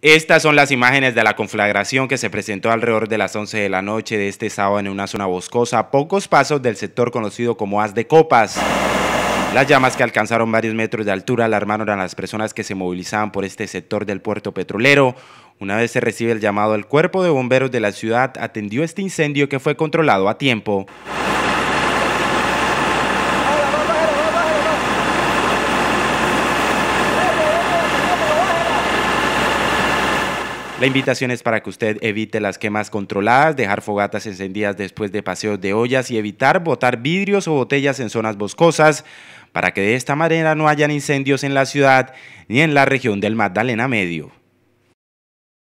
Estas son las imágenes de la conflagración que se presentó alrededor de las 11 de la noche de este sábado en una zona boscosa a pocos pasos del sector conocido como Haz de Copas. Las llamas, que alcanzaron varios metros de altura, alarmaron a las personas que se movilizaban por este sector del puerto petrolero. Una vez se recibe el llamado, el cuerpo de bomberos de la ciudad atendió este incendio, que fue controlado a tiempo. La invitación es para que usted evite las quemas controladas, dejar fogatas encendidas después de paseos de ollas y evitar botar vidrios o botellas en zonas boscosas, para que de esta manera no hayan incendios en la ciudad ni en la región del Magdalena Medio.